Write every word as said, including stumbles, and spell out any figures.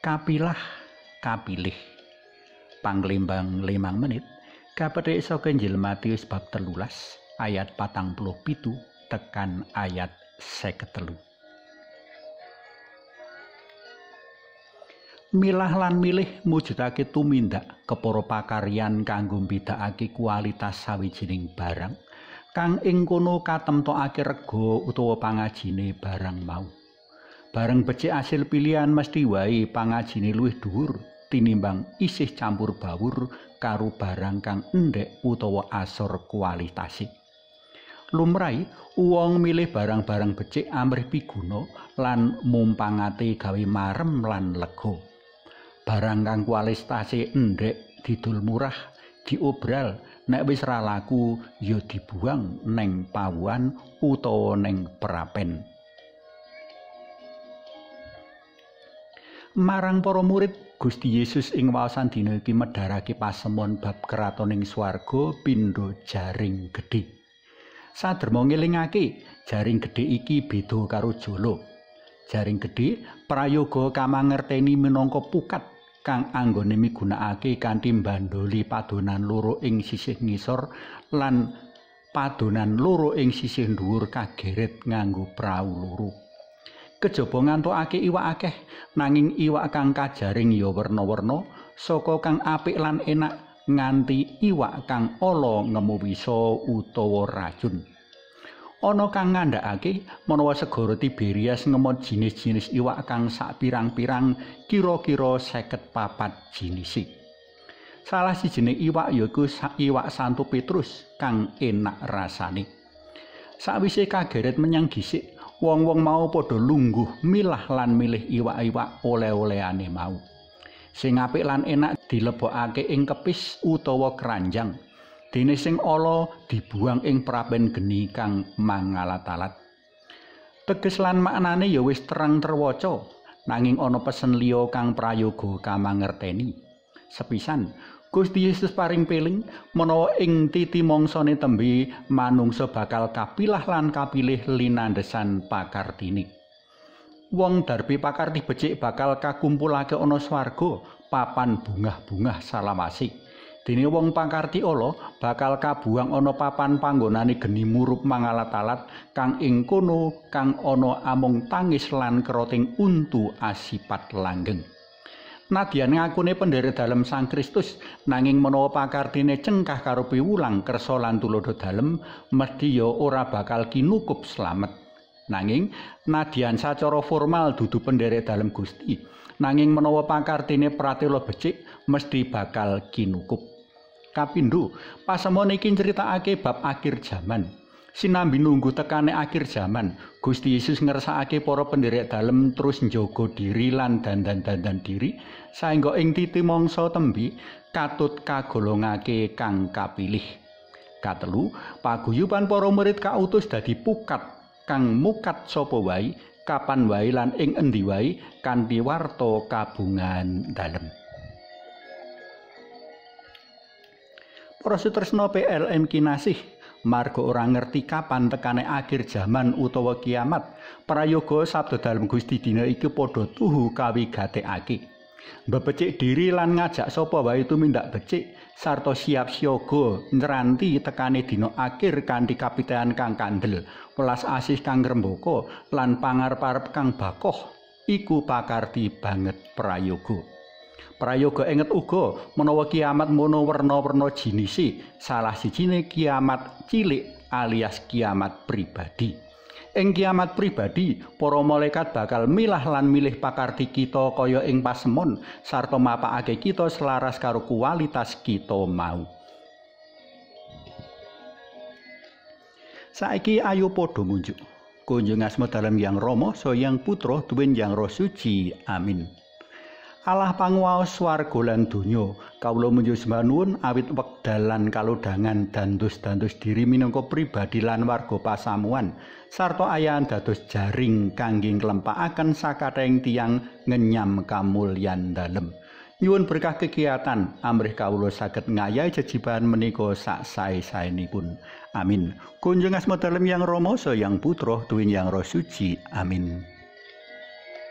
Kapilah kapilih panglembang limang menit kapetik saka Injil Matius bab telulas ayat patang puluh pitu tekan ayat seket telu. Milah lan milih mujudake tumindak kepara pakaryan kanggo mbedakake kualitas sawijining barang kang ing kono katemtokake rega utawa pangajine barang mau. Barang becik asil pilihan mesti wae pangajine luwih dhuwur tinimbang isih campur bawur karo barang kang endhek utawa asor kualitase. Lumrahe wong milih barang-barang becik amrih piguna lan mumpangate gawe marem lan lega. Barang kang kualitase endhek didol murah, diobral, nek wis ra laku ya dibuang neng pawuan utawa neng perapen. Marang para murid Gusti Yesus ing waosan dina iki medharake pasemon bab kratoning swarga pindha jaring gedhe. Saderma ngelingake, jaring gedhe iki beda karo jala. Jaring gedhe prayoga kamangerteni minangka pukat kang anggone migunakake kanthi mbandoli padonan loro ing sisih ngisor lan padonan loro ing sisih dhuwur kageret nganggo prau loro. Kejaba ngantokake iwak akeh nanging iwak kang kajaring ya werna-werna saka kang apik lan enak nganti iwak kang ala ngemu wisa utawa racun. Ana kang ngandhakake menawa segara Tiberias ngemot jinis-jinis iwak kang sak pirang-pirang kira-kira seket papat jinise. Salah sijine iwak yaiku iwak Santo Petrus kang enak rasane. Sawise kageret menyang gisik wong-wong mau padha lungguh milah lan milih iwak-iwak oleh-olehane mau. Sing apik lan enak dilebokake ing kepis utawa keranjang. Dene sing ala dibuang ing prapen geni kang mangalat-alat. Teges lan maknane ya wis terang terwaca, nanging ana pesen liya kang prayoga kamangerteni. Sepisan Gusti Yesus paring peling menawa ing titi mangsane tembe manungsa bakal kapilah lan kapilih linandhesan pakartine. Wong darbe pakarti becik bakal kakumpulake ana swarga papan bungah-bungah salawase. Dene wong pakarti ala bakal kabuang ana papan panggonane geni murup mangalat-alat kang ing kono kang ana amung tangis lan keroting untu asipat langgeng. Nadyan ngakune pendherek dalem Sang Kristus nanging menawa pakartine cengkah karo piwulang kersa lan tulodo dalem mesti ya ora bakal kinukup slamet. Nanging nadyan sacara formal dudu pendherek dalem Gusti nanging menawa pakartine pratela becik mesti bakal kinukup. Kapindho pasemon iki critakake bab akhir jaman. Sinambi nunggu tekane akhir jaman, Gusti Yesus ngersakake para pendherek dalem terus njaga diri lan dandan-dandan diri saengga ing titi mangsa tembe katut kagolongake kang kapilih. Katelu, paguyuban para murid kautus dadi pukat kang mukat sapa wae, kapan wae lan ing endi wae kanthi warta kabungan dalem. Para sutresna P L M kinasih, marga ora ngerti kapan tekane akhir jaman utawa kiamat, prayoga sabda dalem Gusti dina iki padha tuhu kawigatekake. Mbecik diri lan ngajak sapa wae tumindak becik sarta siap siaga nranti tekane dina akhir kanthi kapitayan kang kandel, welas asih kang ngrembaka lan pangarep-arep kang bakoh iku pakarti banget prayoga. Prayoga inget uga menawa kiamat mono werna-werna jinise, salah sijine kiamat cilik alias kiamat pribadi. Ing kiamat pribadi, para malaikat bakal milah lan milih pakarti kita kaya ing pasemon sarta mapakake kita selaras karo kualitas kita mau. Saiki ayo padha munjuk. Kunjung asma dalem Yang Rama saha Yang Putra duwin Yang Roh Suci. Amin. Allah panguwaos swarga lan donya, kawula munjuk sembah nuwun awit wekdal lan kalodhangan dandos-dandos diri minangka pribadi lan warga pasamuan sarta ayahan dados jaring kangge nglempakaken sakathahing tiyang ngenyam kamulyan dalem. Nyuwun berkah kegiatan amrih kawula saged ngayahi jejiban menika sak sae-saenipun. Amin. Kunjung asma dalem Yang Rama saha Yang Putra duwin Yang Roh Suci. Amin.